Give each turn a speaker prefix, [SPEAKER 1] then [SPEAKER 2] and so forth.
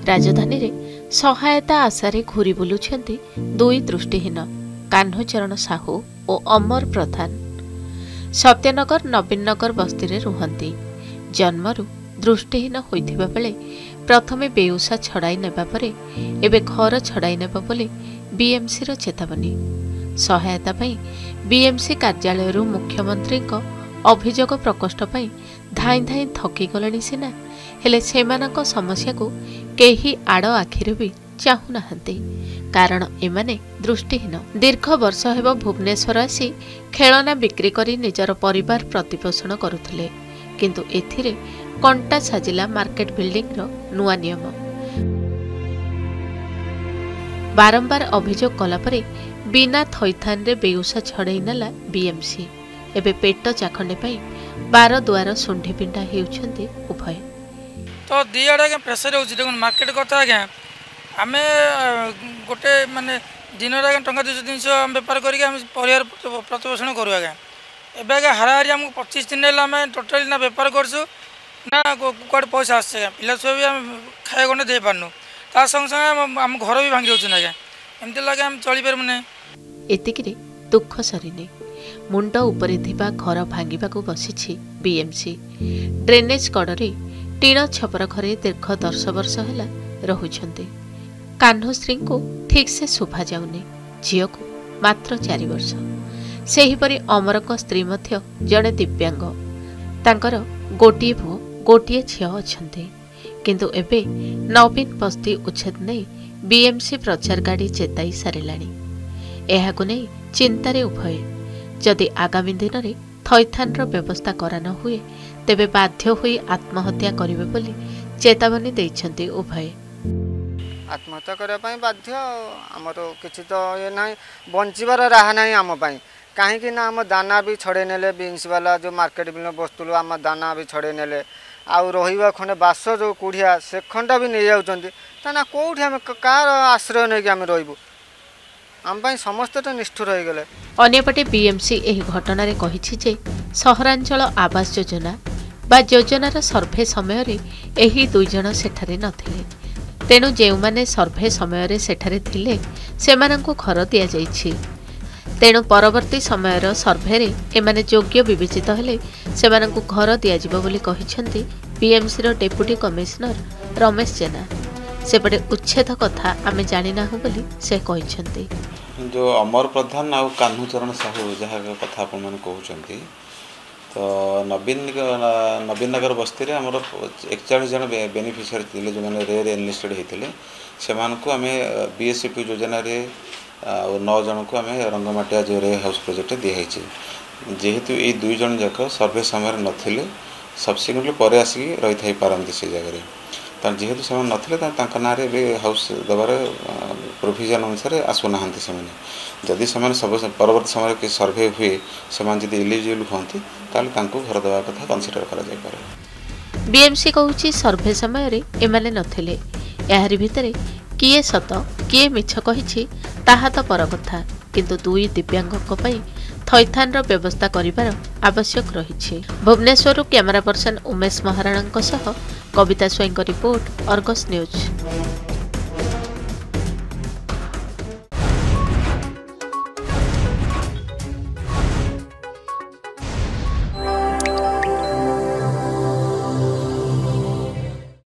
[SPEAKER 1] राजधानी रे सहायता आशारे घूरी बुलुछंती दुई दृष्टिहीन कान्हचरण साहू और अमर प्रधान। सत्यनगर नवीननगर बस्ती रे रुहंती। जन्मरू दृष्टिहीन होइथिबा बेले प्रथमे बेउसा छड़ाई नेबा परे एबे घर छड़ाई नेबा बोली बीएमसी रो चेतावनी। सहायता पई बीएमसी कार्यालय रु मुख्यमंत्री को अभियोग प्रकोष्ठ पई धाई धाई थकी गलेनी सिना हेले सेमानक समस्या को केही आड़ आखिरे भी चाहू नाहंती। कारण एमाने दृष्टिहीन। दीर्घ वर्ष हेब भुवनेश्वर आसी खेलना बिक्री करी निजर परिवार प्रतिपोषण करुथिले, किंतु एथिरे कंटा साजिला मार्केट बिल्डिंग रो नुआ नियम। बारंबार अभियोग कला परे बिना थैथान रे बेउसा छड़ाई नेला बीएमसी। एबे पेट चाखंडे पाई बार दुआर सुंढी पिंडा हेउछंती उभय।
[SPEAKER 2] तो दिआडे प्रेसर हो मार्केट कथा आज्ञा आम गोटे मानने दिन टंका 200 300 बेपार करके परिवार प्रतिपोषण करूँ आज्ञा। एवं आज्ञा हाराहारी आमको 25 दिन आम टोटाली ना बेपार करसु ना कौटे पैसा आस पिला छुआ भी आम खाया गंडे दे पार्नु ता संगे संगे आम घर भी भांगी जाऊँ आज्ञा। एमती लगे आम चली पारे।
[SPEAKER 1] एतिकिरे दुख सरीनी। मुंड उपरे थिबा घर भांगिबाकू बसिछि बीएमसी। ड्रेनेज कड़े टीण छपर घरे दीर्घ 10 वर्ष हैला रहुछंती। कान्हश्री को ठीक से शोभा जाउनी। झील को मात्र 4 वर्ष। सेहीपरि अमरक स्त्री मध्य जड़े दिव्यांग। तांकर गोटिए पुओ गोटिए झील अछंती। किंतु एबे नवीन बस्ती उच्छेद नहीं बीएमसी प्रचार गाड़ी चेताई सारिलाणी। एहाकु नहीं चिंतारे उभय। जदि आगामी दिन में थैथान व्यवस्था करा न हुए तेबे बाध्य हुई आत्महत्या करिवे बोली चेतावनी दैछंती उभय।
[SPEAKER 3] आत्महत्या करने बाध्य आमर किसी तो ये ना बंचार राह ना आम कहीं आम दाना भी छड़े नेले बीन्स वाला जो मार्केट बिल बस्तुलु आम दाना भी छड़े नेले आउ रहा खंडे बास जो कुड़िया से खंडा भी नहीं जाना कौटी आम कार आश्रय नहीं आम रही आम समस्त तो निष्ठुर हो गले।
[SPEAKER 1] अन्यपटे बीएमसी एही घटना कहिछि जे सहरांचल आवास योजना बा योजनार सर्भे समय रे एही दुई जण सेठारे नथिले। तेणु जेउमाने सर्भे समय रे सेठारे थिले सेमानंकु घर दिया जाइछि। तेणु परवर्ती समयर सर्भे रे एमाने योग्य विवेचित हेले सेमानंकु घर दिया जिवो बोली कहिछंती बीएमसी रो डेप्यूटी कमिश्नर रमेश जेना। सेपटे उच्छेद कथा आमे जानि नाहु बोली से कहिछंती।
[SPEAKER 4] जो अमर प्रधान आ कान्हचरण साहू जहाँ कथा आप कहते तो नवीन नगर बस्ती में आमर 41 जन बेनिफिशियरी थे जो मैंने रेयर एनलिस्टेड होते से आम बीएसएफपी योजना 9 जन को आम रंगमाटिया जो रे हाउस प्रोजेक्ट दिखाई। जेहेतु ये 2 जन जाक सर्वे समय नथिले सब्सिक्वेंटली पर आसिक रही थी पारती से जगह जेहेतु से ना ना हाउस देवार प्रोविजन अनुसार आसुना से जदि से परवर्त समय कि सर्भे हुए से इलिजिबल होती घर देवा कथा कनसीडर कर।
[SPEAKER 1] बीएमसी कहूची सर्भे समय रे एमाने नथिले। याहरी भितरे किए सत किए मिछ कहिछि ताहा तो पर कथा, किंतु दुई दिव्यांगक पई थैथान व्यवस्था करिवार आवश्यक रहिछि। भुवनेश्वर कैमरा पर्सन उमेश महाराणा सह Kabita Swain report Argus news.